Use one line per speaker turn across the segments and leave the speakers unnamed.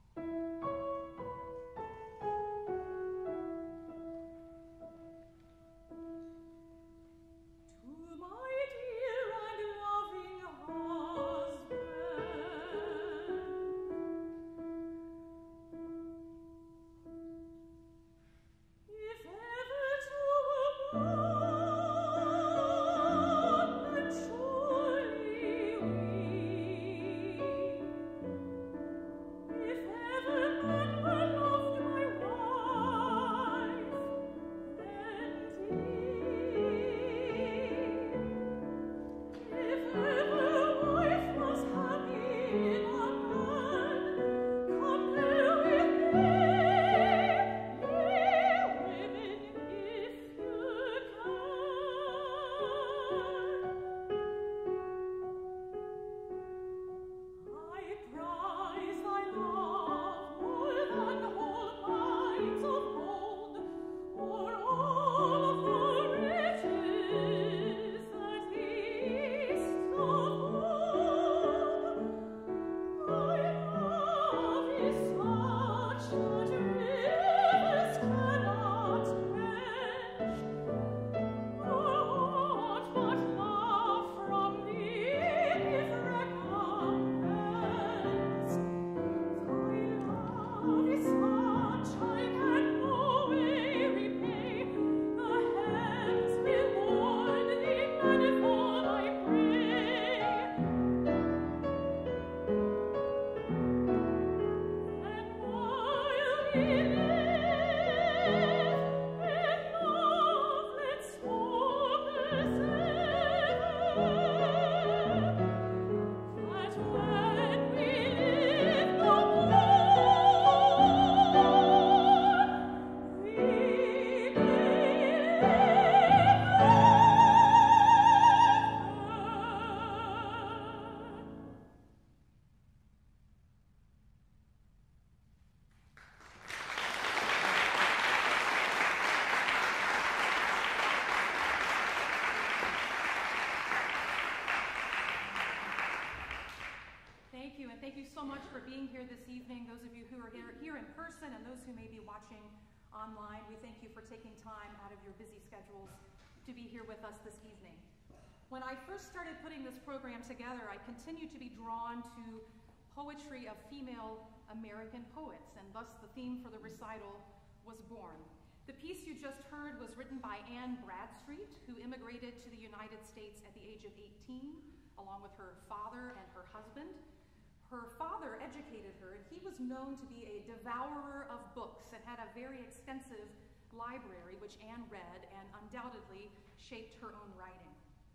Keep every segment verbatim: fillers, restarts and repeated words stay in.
Online. We thank you for taking time out of your busy schedules to be here with us this evening. When I first started putting this program together, I continued to be drawn to poetry of female American poets, and thus the theme for the recital was born. The piece you just heard was written by Anne Bradstreet, who immigrated to the United States at the age of eighteen, along with her father and her husband. Her father educated her, and he was known to be a devourer of books and had a very extensive library, which Anne read and undoubtedly shaped her own writing.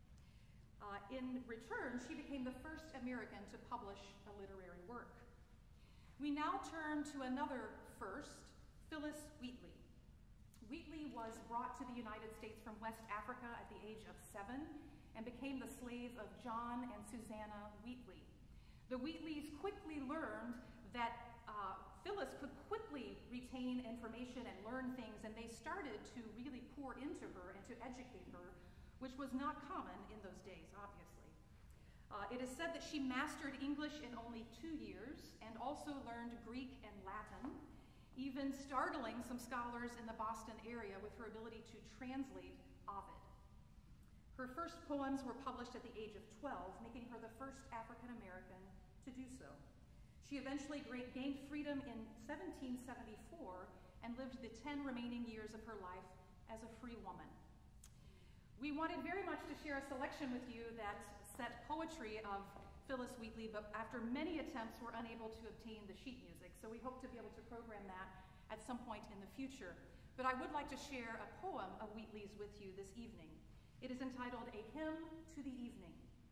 Uh, in return, she became the first American to publish a literary work. We now turn to another first, Phillis Wheatley. Wheatley was brought to the United States from West Africa at the age of seven and became the slave of John and Susanna Wheatley. The Wheatleys quickly learned that uh, Phillis could quickly retain information and learn things, and they started to really pour into her and to educate her, which was not common in those days, obviously. Uh, it is said that she mastered English in only two years and also learned Greek and Latin, even startling some scholars in the Boston area with her ability to translate Ovid. Her first poems were published at the age of twelve, making her the first African-American to do so. She eventually gained freedom in seventeen seventy-four and lived the ten remaining years of her life as a free woman. We wanted very much to share a selection with you that set poetry of Phillis Wheatley, but after many attempts, we're unable to obtain the sheet music, so we hope to be able to program that at some point in the future. But I would like to share a poem of Wheatley's with you this evening. It is entitled A Hymn to the Evening.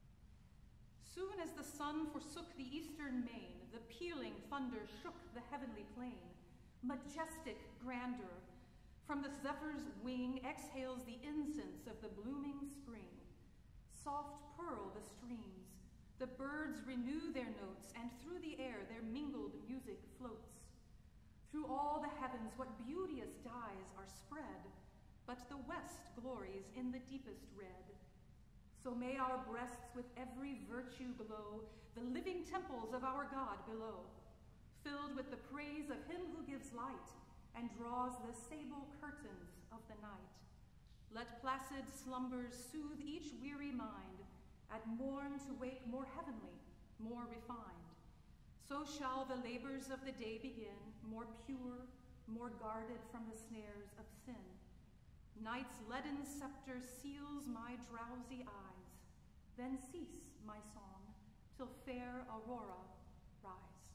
Soon as the sun forsook the eastern main, the pealing thunder shook the heavenly plain. Majestic grandeur, from the zephyr's wing exhales the incense of the blooming spring. Soft purl the streams, the birds renew their notes, and through the air their mingled music floats. Through all the heavens what beauteous dyes are spread, but the west glories in the deepest red. So may our breasts with every virtue glow, the living temples of our God below. filled with the praise of him who gives light and draws the sable curtains of the night. Let placid slumbers soothe each weary mind, at morn to wake more heavenly, more refined. So shall the labors of the day begin, more pure, more guarded from the snares of sin. Night's leaden scepter seals my drowsy eyes, then cease my song, till fair aurora rise.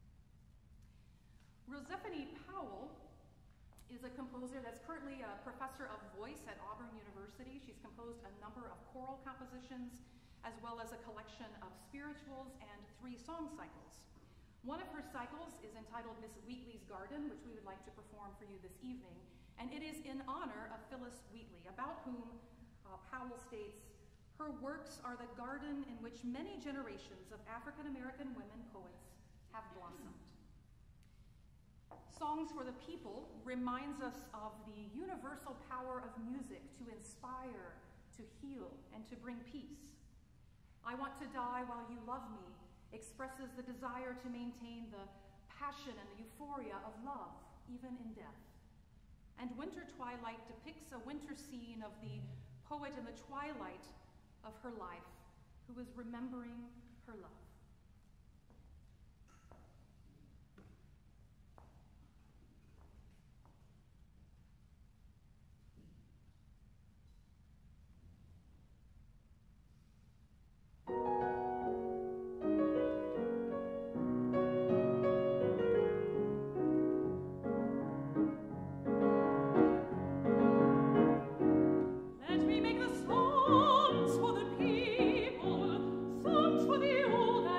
Rosephanie Powell is a composer that's currently a professor of voice at Auburn University. She's composed a number of choral compositions, as well as a collection of spirituals and three song cycles. One of her cycles is entitled Miss Wheatley's Garden, which we would like to perform for you this evening, and it is in honor of Phyllis Wheatley, about whom uh, Powell states, "Her works are the garden in which many generations of African-American women poets have blossomed." Songs for the People reminds us of the universal power of music to inspire, to heal, and to bring peace. I Want to Die While You Love Me expresses the desire to maintain the passion and the euphoria of love, even in death. And Winter Twilight depicts a winter scene of the poet in the twilight of her life, who is remembering her love.
Let me make the songs for the people, songs for the old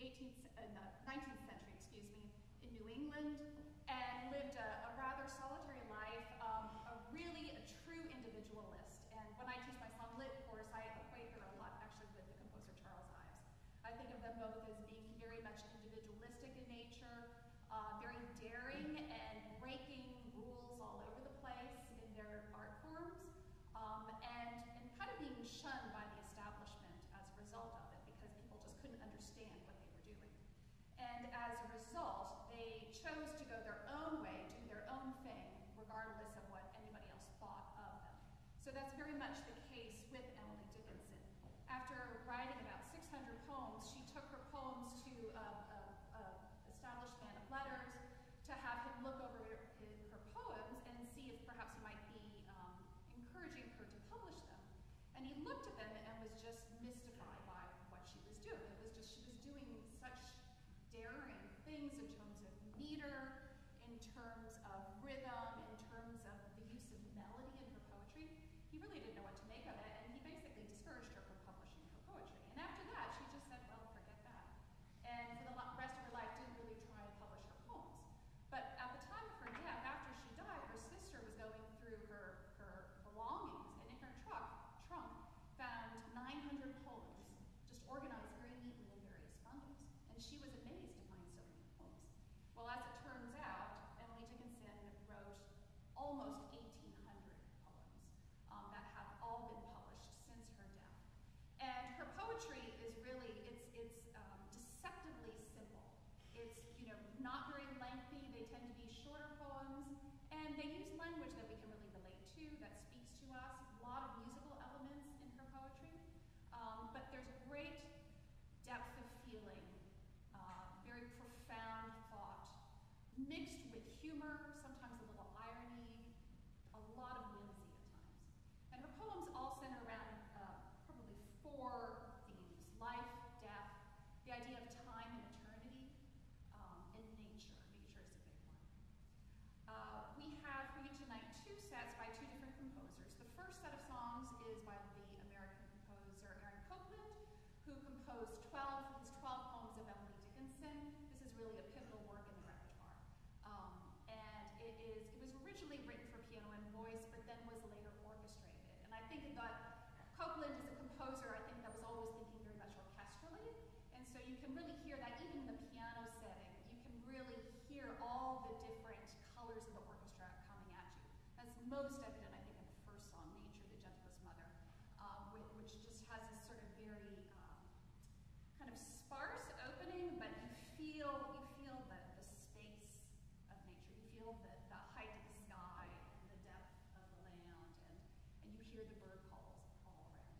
eighteenth, in the nineteenth century, excuse me, in New England, and lived a, a rather solitary life, um, a really a true individualist. And when I teach my song lit course, I equate her a lot actually with the composer Charles Ives. I think of them both as being very much individualistic in nature, uh, very daring and breaking rules all over the place in their art forms, um, and, and kind of being shunned by the establishment as a result of it, because people just couldn't understand what they were doing. And as a result, they chose to go their own way, do their own thing, regardless of what anybody else thought of them. So that's very much the case with Emily Dickinson. After writing about six hundred poems, she took her poems to a, a, a established man of letters to have him look over her, her poems and see if perhaps he might be um, encouraging her to publish them. And he looked at them and was just mystified by what she was doing. It was just, she was doing such daring things in terms of meter, in terms of rhythm, in terms of the use of melody in her poetry. He really didn't know what to make of it, and he basically discouraged her from publishing her poetry. And after that, she just said, well, forget that. And for the rest of her life, didn't really try and publish her poems. But at the time of her death, after she died, her sister was going through her, her belongings, and in her trunk, trunk found nine hundred poems, just organized very neatly in various bundles. And she was amazed to find so many poems. Well, as it turns out, Emily Dickinson wrote almost eighteen hundred poems um, that have all been published since her death. And her poetry is really, it's, it's um, deceptively simple. It's, you know, not very lengthy. They tend to be shorter poems, and they use language that we can really relate to, that speaks to us. A lot of musical elements in her poetry, um, but there's great depth of feeling, uh, very profound thought, mixed with humor, sometimes a little irony, a lot of whimsy at times. And her poems all center around uh, probably four themes: life, death, the idea of time and eternity, um, and nature. Nature is a big one. Uh, we have for you tonight two sets by two different composers. The first set of songs is by the American composer Aaron Copland, who composed twelve, his twelve poems of Emily Dickinson. This is really a pivotal work in the repertoire. Um, and it is, it was originally written for piano and voice, but then was later orchestrated. And I think that Copland is a composer, I think, that was always thinking very much orchestrally. And so you can really hear that even in the piano setting, you can really hear all the different colors of the orchestra coming at you. That's most evident, I think, in the first song, Nature, the Gentlest Mother, um, which, which just has this sort of very um, kind of sparse opening, but you feel you feel the, the space of nature. You feel the, the height of the sky and the depth of the land, and, and you hear the bird calls all around.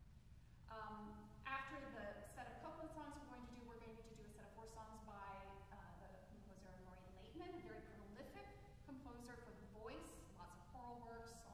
Um, after the set of Copland songs we're going to do, we're going to do a set of four songs by uh, the composer Maureen Laitman, a very prolific composer for the voice, lots of choral works,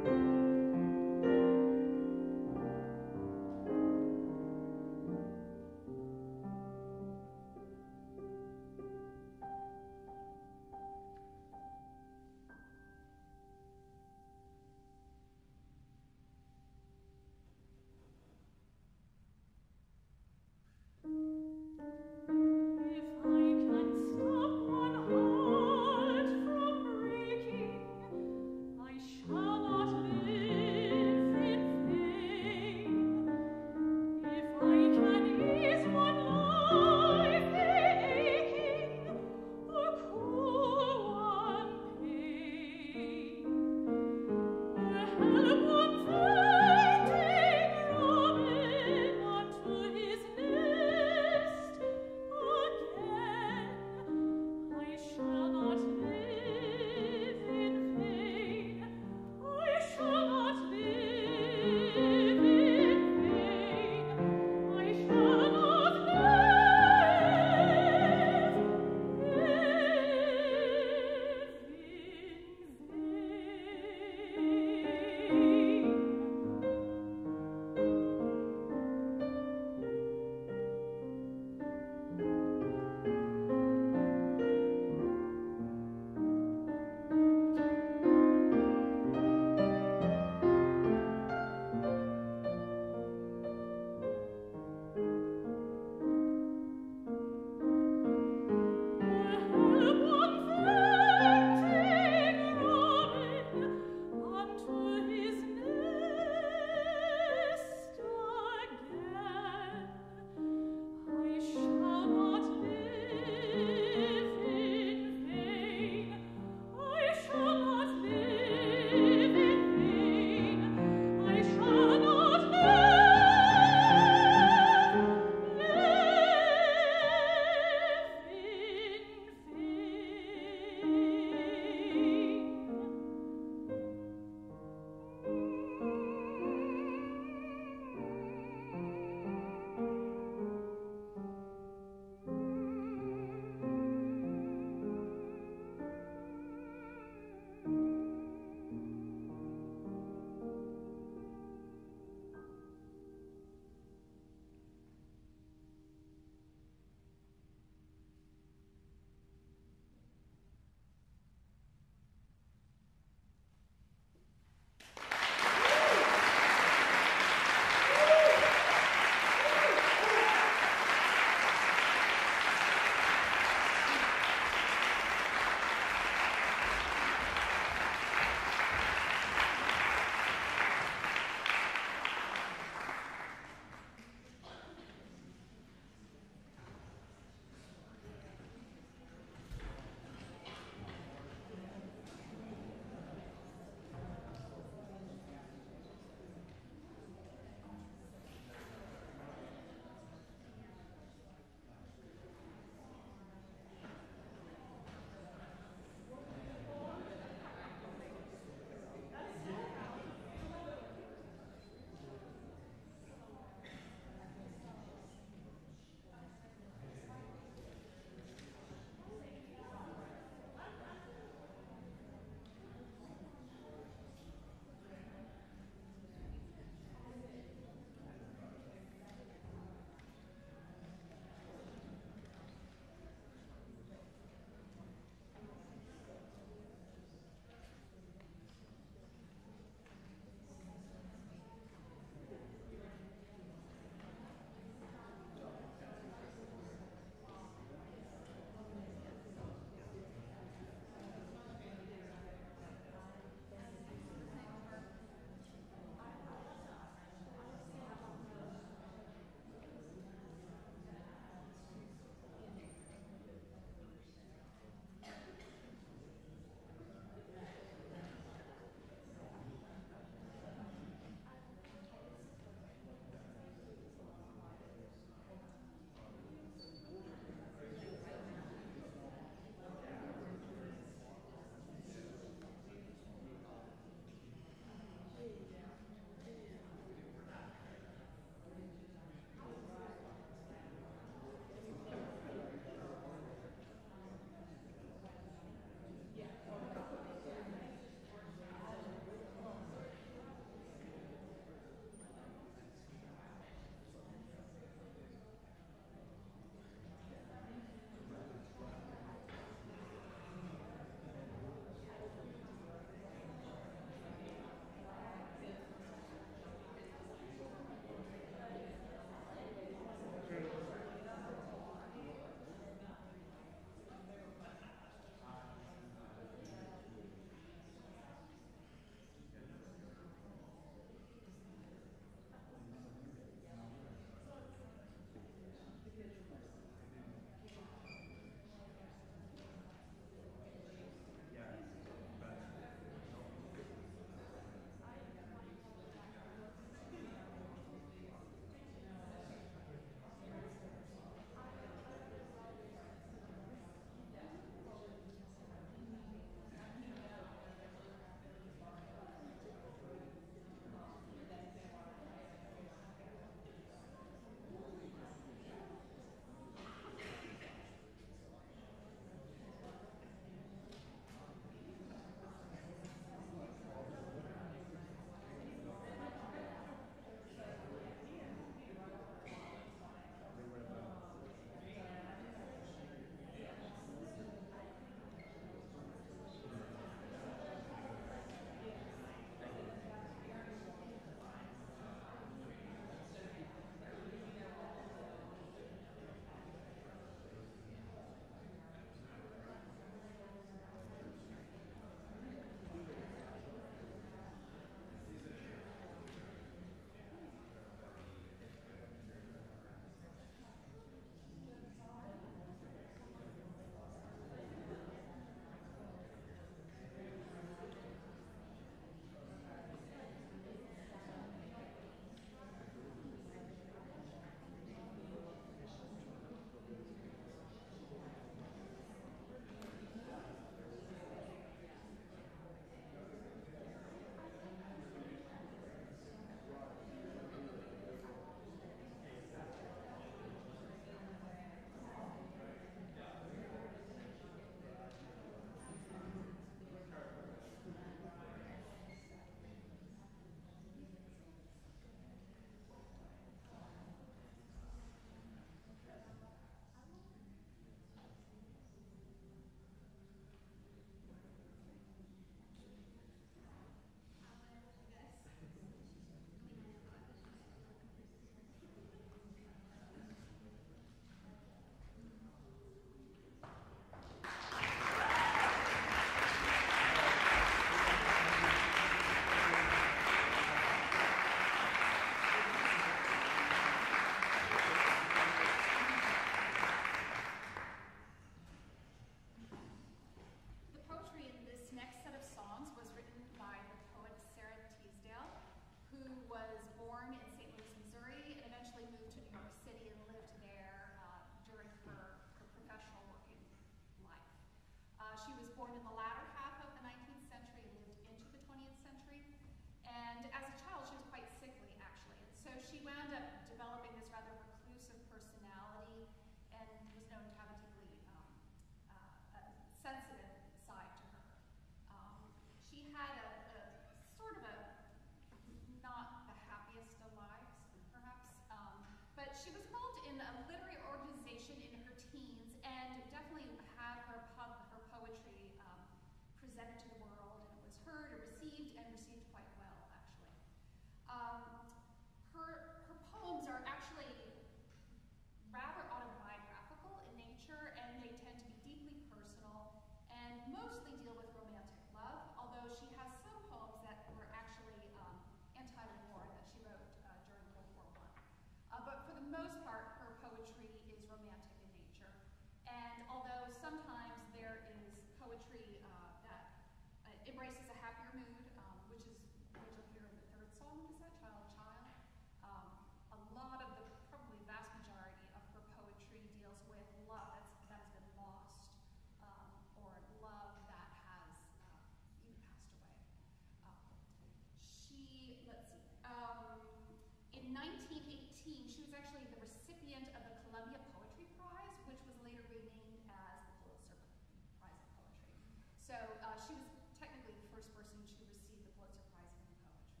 born in the latter half of the nineteenth century and lived into the twentieth century. And as a child, she was quite sickly, actually. And so she wound up developing this rather reclusive personality and was known to have a deeply um, uh, a sensitive side to her. Um, she had a, a sort of a not the happiest of lives, perhaps, um, but she was involved in a literary organization in her teens and definitely had her pub, her poetry um, presented to the world, and it was heard and received and received quite well, actually. Um, her, her poems are actually rather autobiographical in nature, and they tend to be deeply personal and mostly deal with romantic love, although she has some poems that were actually um, anti-war that she wrote uh, during World War One. Uh, but for the most part, her poetry is romantic in nature. And although sometimes there is poetry uh, that uh, embraces a happier mood, um, which is what you'll hear in the third song, is that Child, Child? Um, a lot of the, probably vast majority of her poetry deals with love that's, that has been lost, um, or love that has uh, even passed away. Um, she, let's see, um, in nineteen eighteen, she was actually the recipient of the Columbia Poetry Prize, which was later renamed as the Pulitzer Prize of Poetry. So uh, she was technically the first person to receive the Pulitzer Prize in poetry.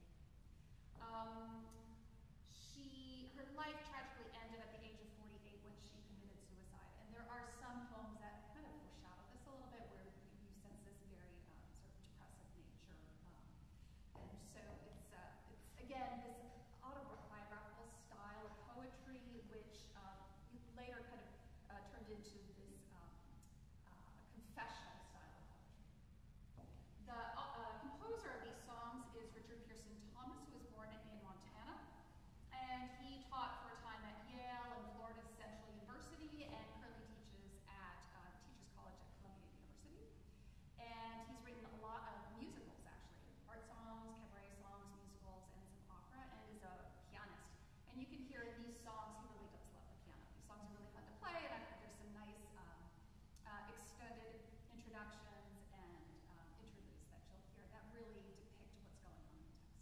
Um, she, her life tragically ended at the age of forty-eight when she committed suicide. And there are some poems that kind of foreshadow this a little bit, where you, you sense this very um, sort of depressive nature. Um, and so it's, uh, it's again, this autobiographical style of poetry, which um, later kind of uh, turned into this um, uh, confessional style of poetry. The uh, composer of these songs is Richard Pearson Thomas, who was born in Montana, and he taught for a time at Yale and Florida Central University, and currently teaches at uh, Teachers College at Columbia University. And he's written a lot of musicals, actually, art songs, cabaret songs, musicals, and some opera, and is a pianist. And you can hear in these songs, he really does love the piano. These songs are really fun to play, and I think there's some nice um, uh, extended introductions and um, interludes that you'll hear that really depict what's going on in the text.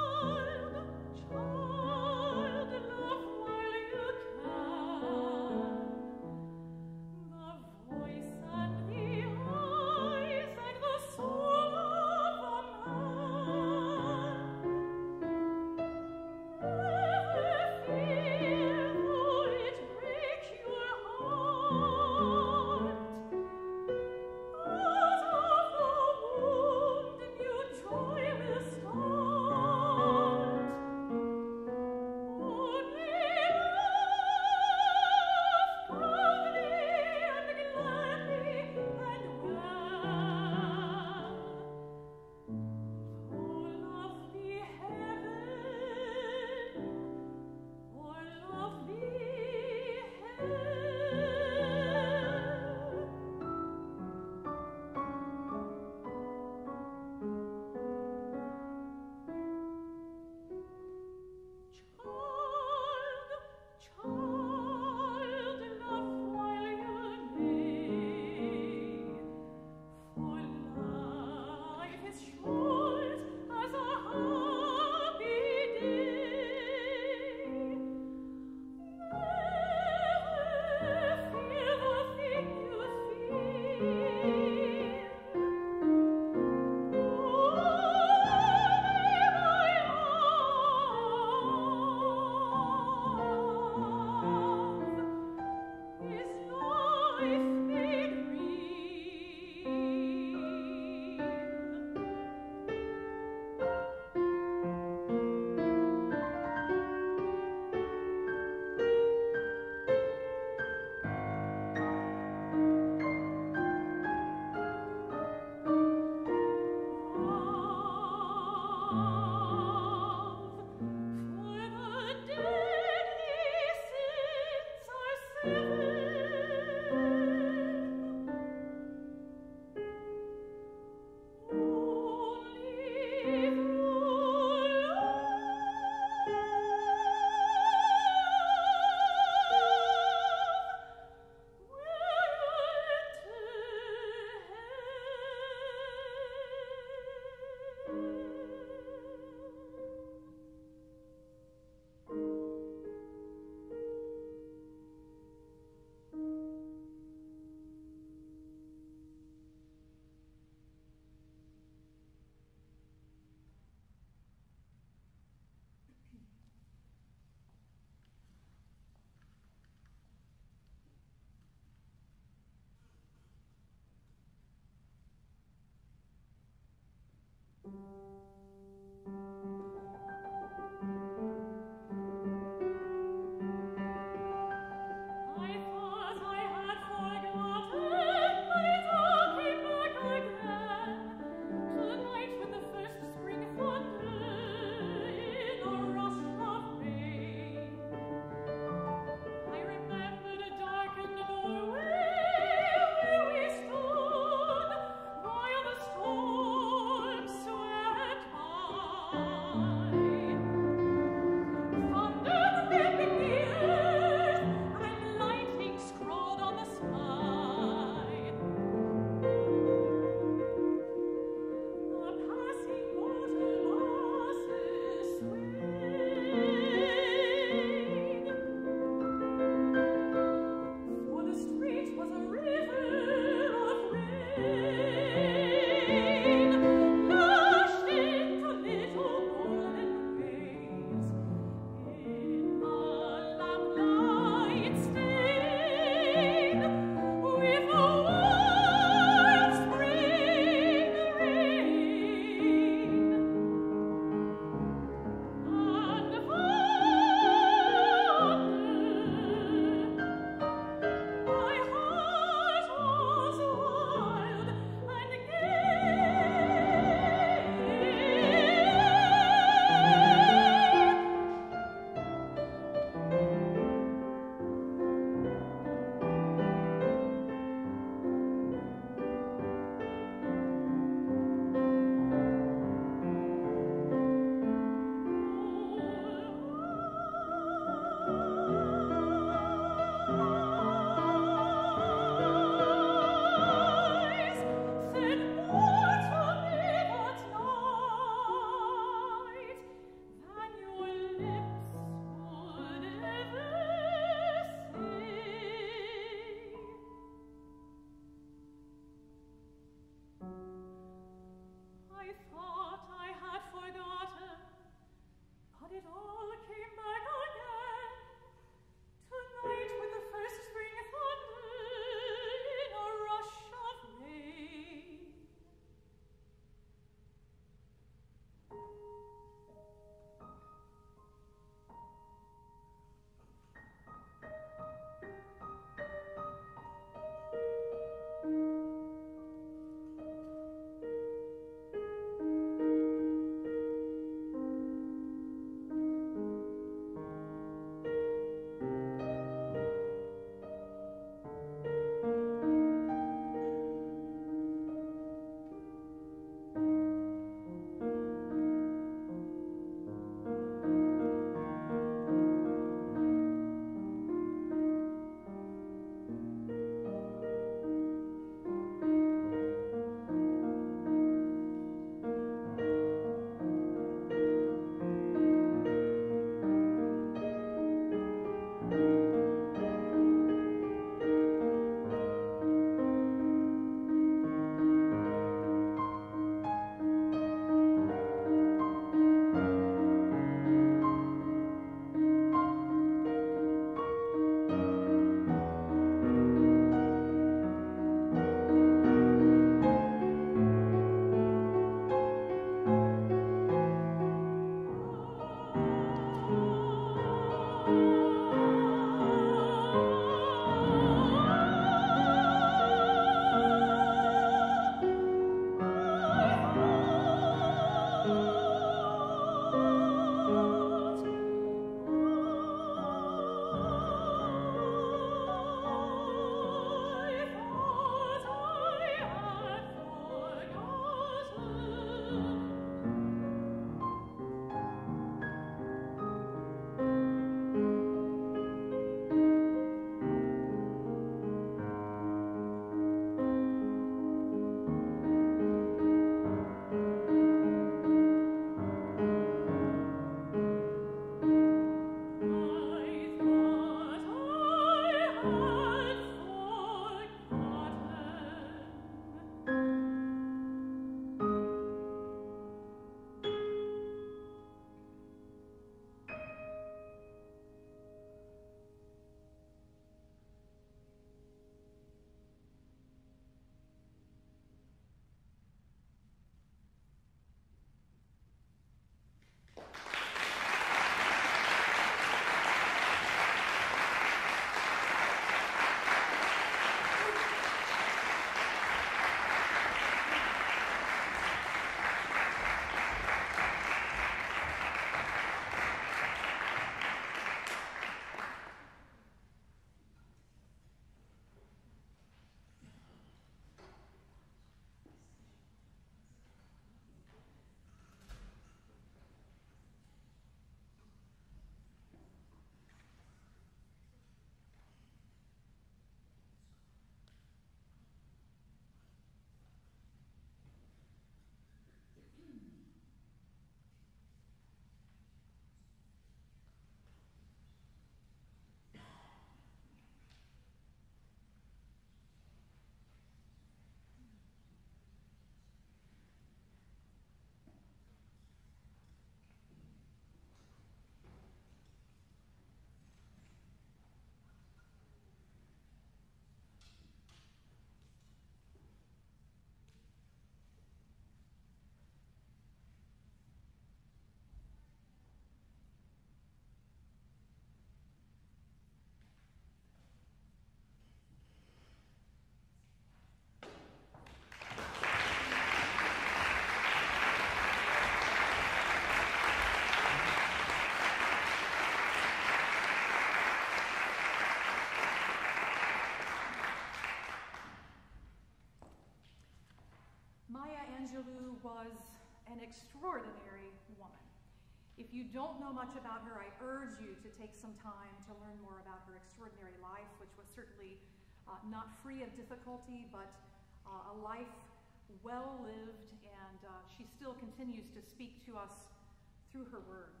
was an extraordinary woman. If you don't know much about her, I urge you to take some time to learn more about her extraordinary life, which was certainly uh, not free of difficulty, but uh, a life well lived, and uh, she still continues to speak to us through her words.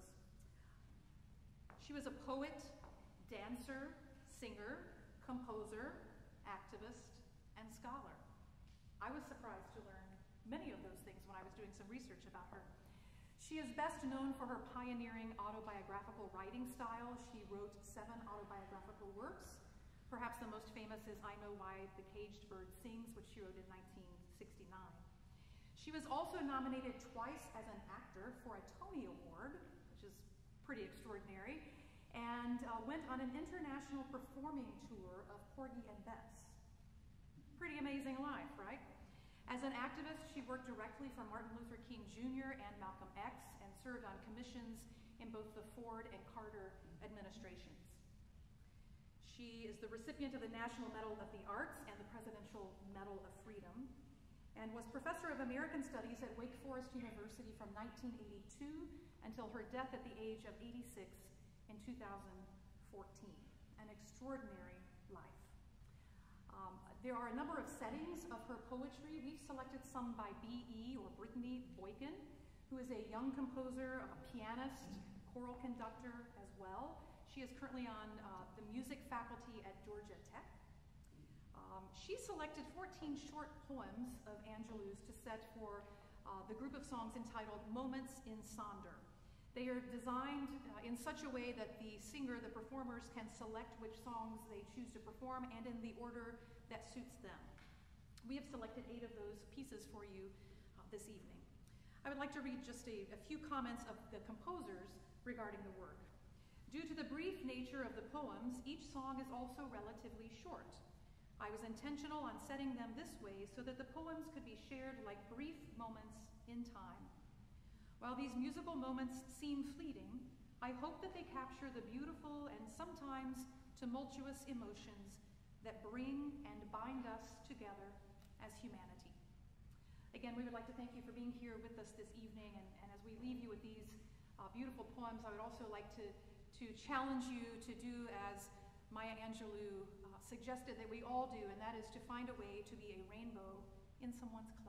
She was a poet, dancer, singer, composer, activist, and scholar. I was surprised to learn many of those things when I was doing some research about her. She is best known for her pioneering autobiographical writing style. She wrote seven autobiographical works. Perhaps the most famous is I Know Why the Caged Bird Sings, which she wrote in nineteen sixty-nine. She was also nominated twice as an actor for a Tony Award, which is pretty extraordinary, and uh, went on an international performing tour of Porgy and Bess. Pretty amazing life, right? As an activist, she worked directly for Martin Luther King Junior and Malcolm X and served on commissions in both the Ford and Carter administrations. She is the recipient of the National Medal of the Arts and the Presidential Medal of Freedom, and was Professor of American Studies at Wake Forest University from nineteen eighty-two until her death at the age of eighty-six in two thousand fourteen. An extraordinary life. Um, there are a number of settings of her poetry. We've selected some by B E or Brittany Boykin, who is a young composer, a pianist, choral conductor as well. She is currently on uh, the music faculty at Georgia Tech. Um, she selected fourteen short poems of Angelou's to set for uh, the group of songs entitled Moments in Sonder. They are designed uh, in such a way that the singer, the performers, can select which songs they choose to perform and in the order that suits them. We have selected eight of those pieces for you uh, this evening. I would like to read just a, a few comments of the composers regarding the work. Due to the brief nature of the poems, each song is also relatively short. I was intentional on setting them this way so that the poems could be shared like brief moments in time. While these musical moments seem fleeting, I hope that they capture the beautiful and sometimes tumultuous emotions that bring and bind us together as humanity. Again, we would like to thank you for being here with us this evening, and, and as we leave you with these uh, beautiful poems, I would also like to, to challenge you to do as Maya Angelou uh, suggested that we all do, and that is to find a way to be a rainbow in someone's cloud.